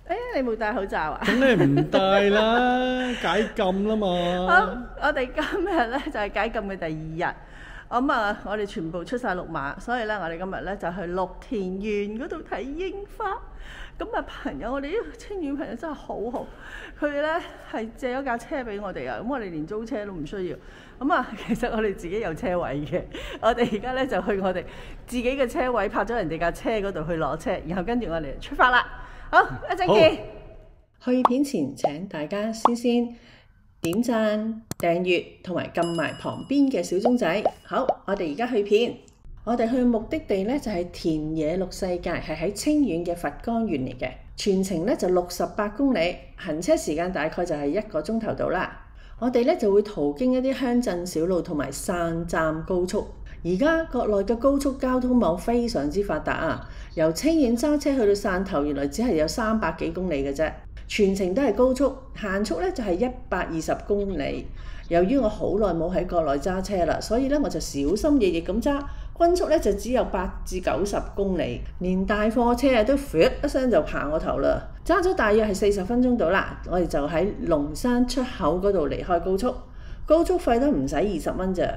你冇戴口罩啊？ 咁你唔戴啦，解禁啦嘛。 好，我哋今日咧就係解禁嘅第二日。咁我哋全部出晒綠碼，所以咧我哋今日咧就去綠田園嗰度睇櫻花。朋友，我哋呢個清遠朋友真係好好，佢咧係借咗架車俾我哋啊。咁我哋連租車都唔需要。其實我哋自己有車位嘅，我哋而家咧就去我哋自己嘅車位泊咗人哋架車嗰度去攞車，然後跟住我哋出發啦。好，一陣見。去片前請大家先點讚、訂閱同埋撳埋旁邊嘅小鐘仔。好，我哋而家去片。我哋去目的地呢就係田野綠世界，係喺清遠嘅佛光園嚟嘅。全程呢就68公里，行車時間大概就係1個鐘頭到啦。我哋呢就會途經一啲鄉鎮小路同埋散站高速。而家國內嘅高速交通網非常之發達啊！由清遠揸車去到汕頭，原來只係有300幾公里嘅啫。全程都係高速，限速呢就係120公里。由於我好耐冇喺國內揸車啦，所以呢我就小心翼翼咁揸，均速呢就只有8至90公里，連大貨車都噥一聲就爬我頭啦。揸咗大約係40分鐘到啦，我哋就喺龍山出口嗰度離開高速，高速費都唔使20蚊咋。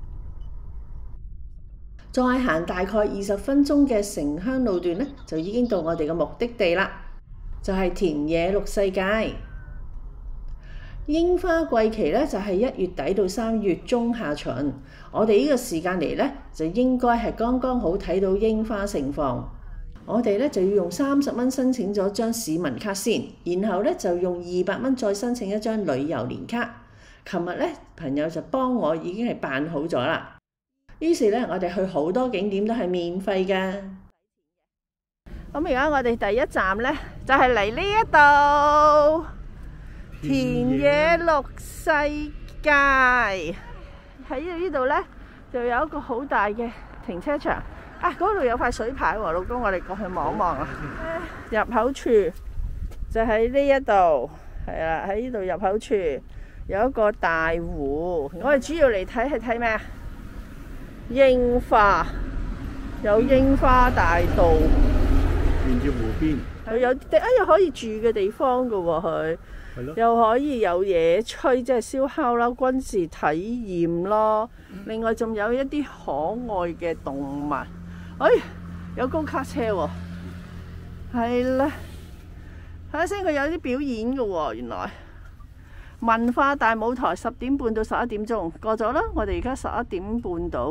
再行大概20分鐘嘅城鄉路段呢，就已經到我哋嘅目的地啦，就係田野綠世界。櫻花季期呢，就係1月底到3月中下旬，我哋呢個時間嚟呢，就應該係剛剛好睇到櫻花盛放。我哋呢，就要用30蚊申請咗張市民卡先，然後呢，就用200蚊再申請一張旅遊年卡。琴日呢，朋友就幫我已經係辦好咗啦。於是呢，我哋去好多景點都係免費嘅。咁而家我哋第一站呢，就係嚟呢一度田野綠世界。喺呢度呢，就有一個好大嘅停車場。嗰度有塊水牌喎，老公，我哋過去望一望啊。入口處就喺呢一度，係啦，喺呢度入口處有一個大湖。我哋主要嚟睇係睇咩啊？櫻花，有櫻花大道， 沿住湖邊， 佢有又可以住嘅地方㗎喎，佢又可以有嘢吹，即係燒烤啦、軍事體驗咯。另外仲有一啲可愛嘅動物，有高卡車喎，係啦。睇下先，佢有啲表演㗎喎，原來文化大舞台10點半到11點鐘過咗啦，我哋而家11點半到。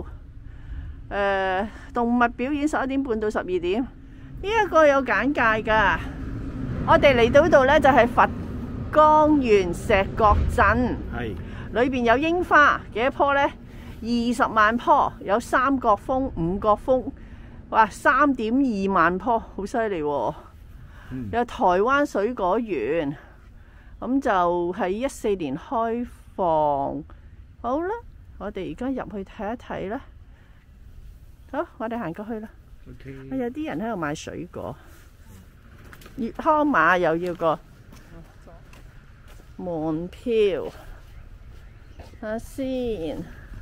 動物表演11點半到12點，呢一個有簡介噶。我哋嚟到呢度呢，就係佛光園石角鎮，裏邊有櫻花幾多棵呢？20萬棵，有3角楓、5角楓，哇，3.2萬棵，好犀利喎！有台灣水果園，咁就喺14年開放。好啦，我哋而家入去睇一睇啦。好，我哋行過去啦。有啲人喺度買水果。粵康碼又要個門票，睇下先。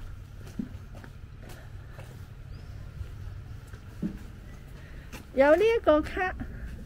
有呢一個卡。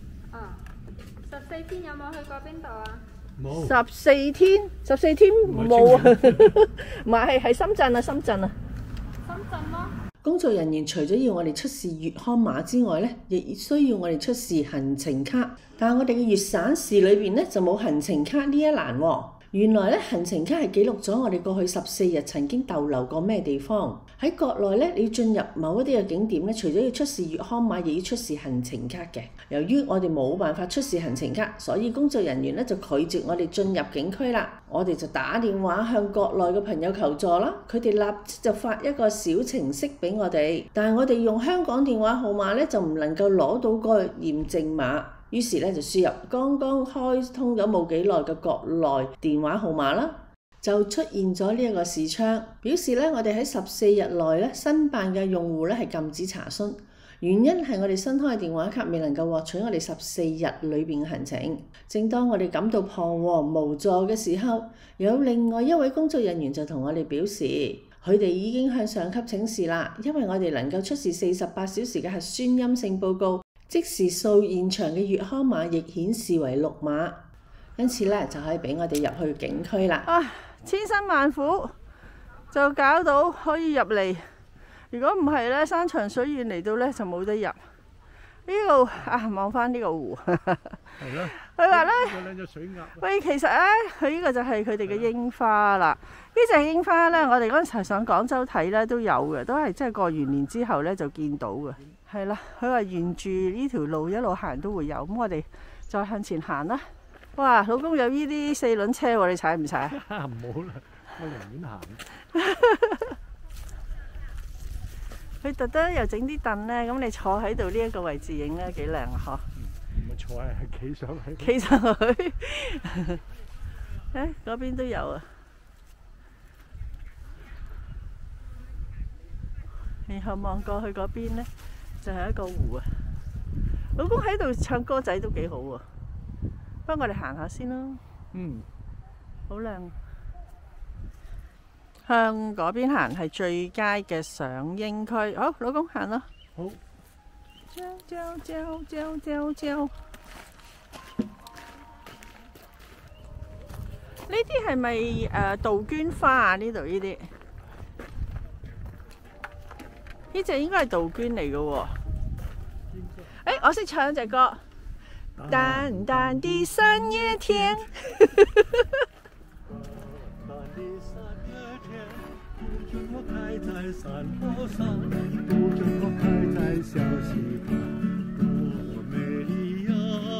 14天有冇去過邊度啊？ 冇。 14天冇啊，唔係，係深圳啊，深圳咯。工作人員除咗要我哋出示粵康碼之外呢，亦需要我哋出示行程卡。但係我哋嘅粵省市裏邊呢，就冇行程卡呢一欄喎。原來呢，行程卡係記錄咗我哋過去14日曾經逗留過咩地方。喺國內呢，你要進入某一啲嘅景點呢，除咗要出示粵康碼，亦要出示行程卡嘅。由於我哋冇辦法出示行程卡，所以工作人員呢就拒絕我哋進入景區啦。我哋就打電話向國內嘅朋友求助啦，佢哋立即就發一個小程式俾我哋，但係我哋用香港電話號碼呢，就唔能夠攞到個驗證碼。於是呢，就輸入剛剛開通咗冇幾耐嘅國內電話號碼啦，就出現咗呢一個視窗，表示呢，我哋喺14日內呢，新辦嘅用戶呢係禁止查詢，原因係我哋新開嘅電話卡未能夠獲取我哋14日裏邊嘅行程。正當我哋感到彷徨無助嘅時候，有另外一位工作人員就同我哋表示，佢哋已經向上級請示啦，因為我哋能夠出示48小時嘅核酸陰性報告。 即時數現場嘅粵康碼亦顯示為綠碼，因此咧就可以俾我哋入去景區啦。千辛萬苦就搞到可以入嚟，如果唔係咧，山長水遠嚟到咧就冇得入。呢度望翻呢個湖，係咯。 佢話咧， 兩隻水鴨。 喂，其實咧，佢呢個就係佢哋嘅櫻花啦。呢隻櫻花咧，我哋嗰陣時上廣州睇咧都有嘅，都係即係過完年之後咧就見到嘅。係啦，佢話沿住呢條路一路行都會有，咁我哋再向前行啦。哇，老公有呢啲四輪車喎，你踩唔踩？ 唔好啦，我寧願行。 佢特登又整啲凳咧，咁你坐喺度呢一個位置影咧幾靚啊！嗬， 唔係坐係企上去。 企上去，嗰邊都有啊。然後望過去嗰邊咧，就係一個湖啊。老公喺度唱歌仔都幾好喎，不過我哋行下先啦。好靚。向嗰邊行係最佳嘅賞櫻區。好，老公行啦。 好。 呢啲係咪杜鵑花啊？呢度呢啲，呢隻應該係杜鵑嚟嘅喎。我識唱隻歌。淡淡的三月天。不准我開在山坡上，不准我開在小溪旁，多美麗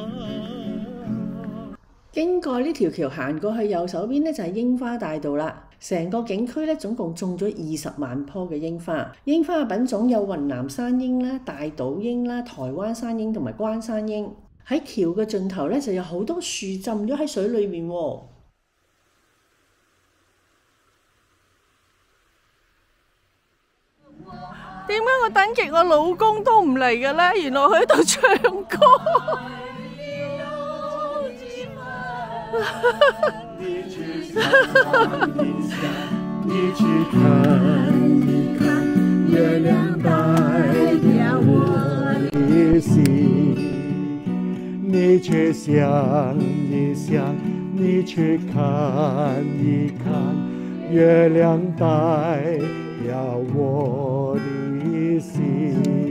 啊！經過呢條橋行過去，右手邊呢就係櫻花大道啦。成個景區呢總共種咗20萬棵嘅櫻花。櫻花嘅品種有雲南山櫻啦、大島櫻啦、台灣山櫻同埋關山櫻。喺橋嘅盡頭呢就有好多樹浸咗喺水裏面喎。點解我等極我老公都唔嚟嘅咧？原來佢喺度唱歌。你去看一看，月亮代表我的心。你去想一想，你去看一看，月亮代表我的心。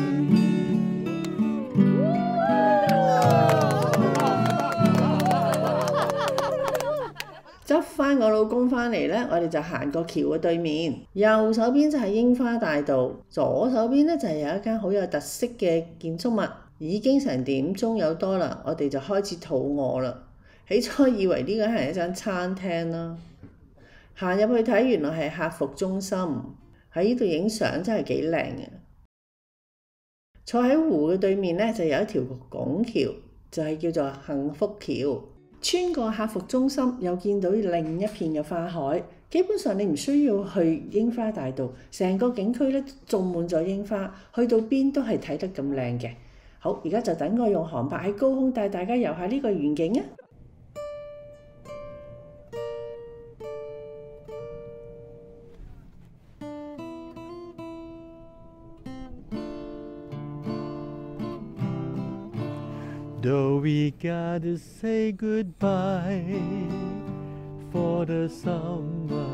執翻我老公翻嚟呢，我哋就行過橋嘅對面，右手邊就係櫻花大道，左手邊呢就係有一間好有特色嘅建築物。已經成點鐘有多啦，我哋就開始肚餓啦。起初以為呢個係一間餐廳啦，行入去睇，原來係客服中心。喺呢度影相真係幾靚嘅。坐喺湖嘅對面呢，就有一條拱橋，就係叫做幸福橋。穿過客服中心，又見到另一片嘅花海。基本上你唔需要去櫻花大道，成個景區呢種滿咗櫻花，去到邊都係睇得咁靚嘅。好，而家就等我用航拍喺高空帶大家遊下呢個園景啊！Though we gotta say goodbye for the summer,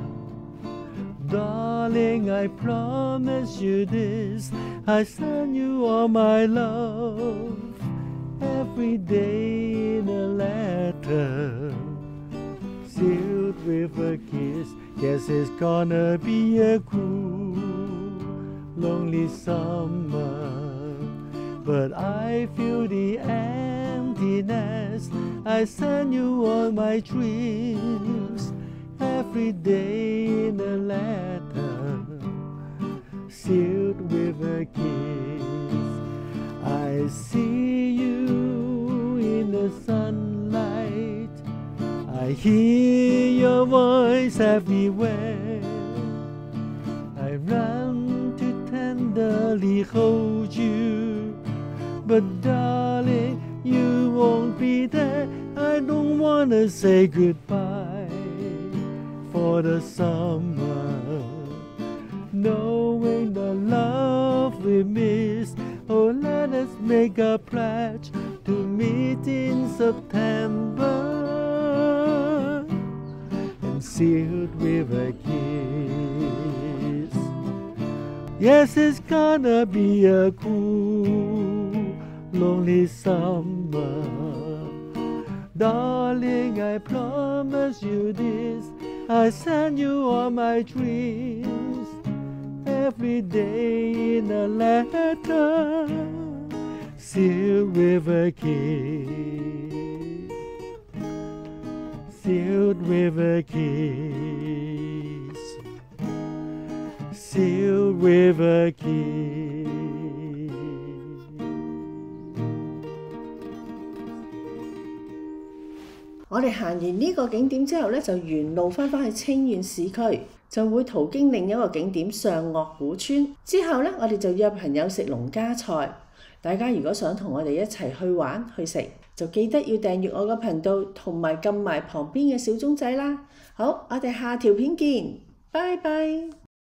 darling, I promise you this, I send you all my love, every day in a letter, sealed with a kiss. Yes, it's gonna be a cruel, lonely summer, but I feel the emptiness. I send you all my dreams, every day in a letter, sealed with a kiss. I see you in the sunlight, I hear your voice everywhere, I run to tenderly hold you, but darling, you won't be there. I don't wanna say goodbye for the summer, knowing the love we missed. Oh, let Let us make a pledge to meet in September and sealed with a kiss. Yes, it's gonna be a cool, lonely summer. Darling, I promise you this, I send you all my dreams every day in a letter sealed with a kiss, sealed with a kiss, sealed with a kiss. 我哋行完呢個景點之後呢，就沿路返去清遠市區，就會途經另一個景點上岳古村。之後呢，我哋就約朋友食農家菜。大家如果想同我哋一齊去玩去食，就記得要訂閱我個頻道，同埋撳埋旁邊嘅小鐘仔啦。好，我哋下條片見，拜拜。